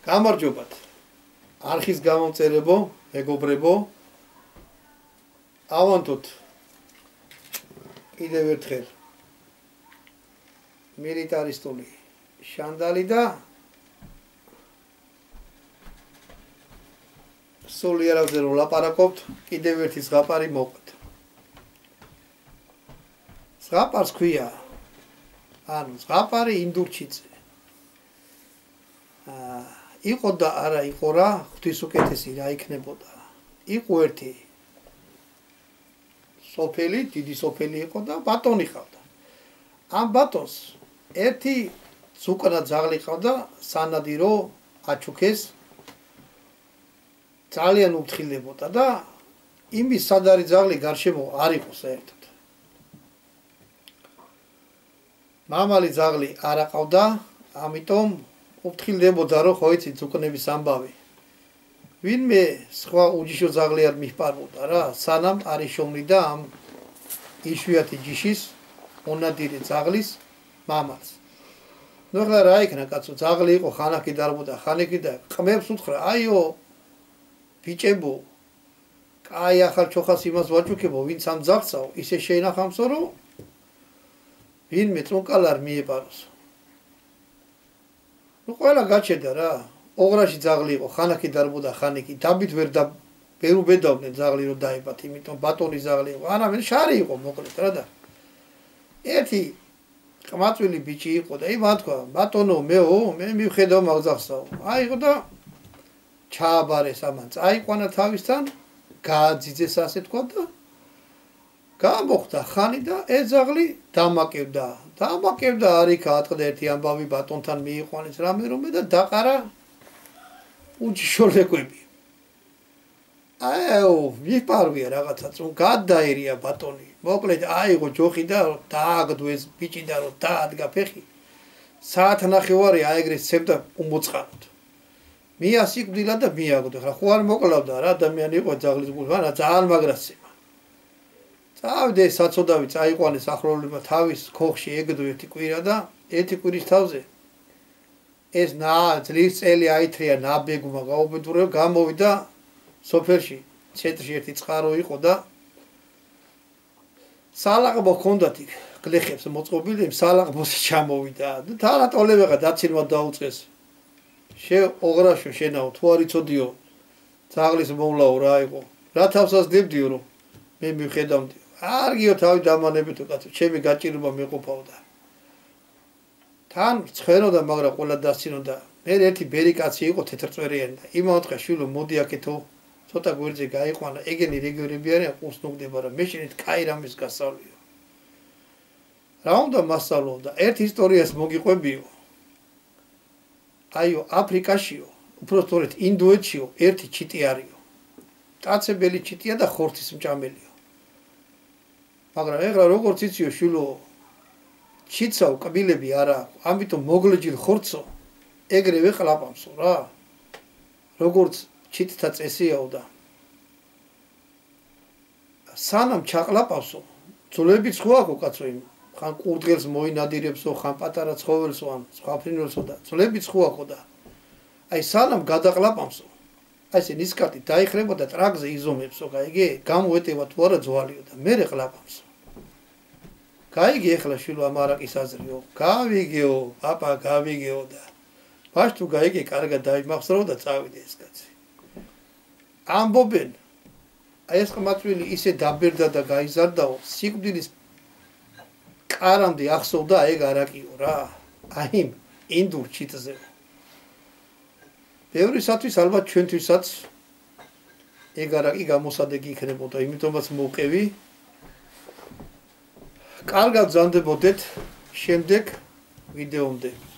გამარჯობათ. არხის გამომწერებო, მეგობრებო. ავანტოთ კიდევ ერთხელ მილიტარისტული შანდალი და სულიერავზე რომ ლაპარაკობთ, კიდევ ერთი ზღაპარი მოვყოთ. ზღაპარს ქვია, ანუ ზღაპარი ინდურჩიცე. იყო და არა იყო რა, ღვთისუკეთესი რა იქნებოდა. იყო ერთი სოფელი, დიდი სოფელი იყო და ბატონი ყავდა. ამ ბატონს ერთი ზუკნა ძაღლი ყავდა, სანადირო აჩუქეს. ძალიან უფრთხილებოდა და იმის სადარი ძაღლი გარშემო არ იყო საერთოდ. მამალი ძაღლი არ აყავდა, ამიტომ უფრთხილებოდა რომ ხო იცით ზუკნების ამბავი. ვინმე სხვა უჯიშო ძაღლი არ მიჰპარვოდა რა, სანამ არ იშოვნიდა ამ იშვიათი ჯიშის მონადირე ძაღლის მამალს. ნუ ახლა რა იქნა კაცო, ძაღლი იყო, ხანაკი დარბოდა, ხანაკი და ყმებს უთხრა, აიო ბიჭებო, კაი ახალ ჩოხას იმას ვაჭუქებო, ვინც ამ ძაღლსაო, ისე შეინახამსო რომ ვინმე წუნკალ არ მიეპაროს. ნუ ყველა გაჩერდა რა. ოღრაში ძაღლი იყო, ხანაკი დარბოდა, ხანიკი დაბით ვერ უბედავდნენ ძაღლი რომ დაიბათ, იმიტომ ბატონი ძაღლი იყო. არამედ შარი იყო მოკლედ რა და ერთი ყმაწვილი ბიჭი იყო და იმან თქვა, ბატონო მეო, მე მივხედავ მაგძახსაო. აიღო და ჩააბარეს ამან, წაიყვანა თავისთან, გააძიძეს ასე თქვა და გამოხდა ხანი და ეს ძაღლი დამაკევდა. დამაკევდა არიქა ატყდა ერთი ამბავი ბატონთან მიიყვანეს რამე რომე და დაყარა უჯიშოლეკვები. აეო, მიფარვია რაღაცა, წუნ გადაერია ბატონი. მოკლედ აიღო ჯოხი და დააგდო ეს ბიჭი და რომ დაადგა ფეხი. საათ ნახევარი აეგრეს ცემდა უმოწყანოდ. მიასიკვდილა და მიაგდო. ხა ხო არ მოკლავდა რა ადამიანი იყო ძაღლის გულს, მაგრამ ძალიან მაგრაცემა. წავიდე საცოდავი წაიყვანეს ახლოვლებმა თავის ქოხში ეგდო ერთი კვირა და ერთი კვირის თავზე ეს ძლის წელი აითრია ნაბეგმა გაუბედურება, გამოვიდა სოფელში, ცენტრში ერთი წყარო იყო და სალაღბო ჰქონდათ იქ გლეხებს მოწყობილი, სალაღბოში ჩამოვიდა და თანატოლებიღა დაცილმა დაუწყეს. ოღრაშო შენაო, თუ არ იცოდიო ძაღლის მოვლაო რა იყო, რა თავსას დებდიო რომ მე მივხედავდიო. არგიო თავი დამანებითო კაცო, ჩემი გაჭირება მეყოფაო და თან ცხენოდა, მაგრამ ყველა დასცინოდა. მე ერთი ბერი კაცი იყო თეთრწვერიანი და იმან თქვა, შვილო მოდი აქეთო ცოტა გვერდზე გაიყვანა, ეგენი რეგიონები არიან, ყურს ნუგდება რა, მე შენით კაი რამის გასწავლიო. რა უნდა მასწავლო და ერთ ისტორიას მოგიყვებიო. აიო, აფრიკაშიო, უფრო სწორედ ინდოეთშიო, ერთი ჩიტი არისო. ტაცებელი ჩიტია და ხორცის მჭამელიო. მაგრამ ეხლა როგორც იციო შვილო, ჩიცაო კბილები არა აქვს, ამიტომ მოგლეჯილ ხორცო ეგრევე ყლაპამსო რა. როგორც ჩიტთა წესიაო და სანამ ჩაყლაპავსო, ძვლებიც ხო აქვს კაცო, იმ ხან ყურდღელს მოინადირებსო, ხან პატარა ცხოველსო, ან სხვა ფრინველსო და ძვლებიც ხო აქვს და აი სანამ გადაყლაპამსო, აი ესე ნისკარტი დაიხრება და ტრაკზე იზომებსო, გაიგე, გამოეტევა თუ არა ძვალიო და მერე ყლაპამსო. გაიგე ეხლა შვილო ამ არაკის აზრიო, გავიგეო, პაპა გავიგეო და ბაშ თუ გაიგე, კარგად დაიმახსოვრო და წავიდე ეს კაცი. ამბობენ, აი ეს ყმაწვილი ისე დაბერდა და გაიზარდაო, სიკვდილის კარამდე ახსოვდა ეგ არაკიო რა, აი იმ ინდურ ჩიტზე. ბევრისათვის ალბათ ჩვენთვისაც ეგ არაკი გამოსადეგი იქნებოდა, იმიტომაც მოვყევი. კარგად გზანდებოდეთ შემდეგ ვიდეომდე.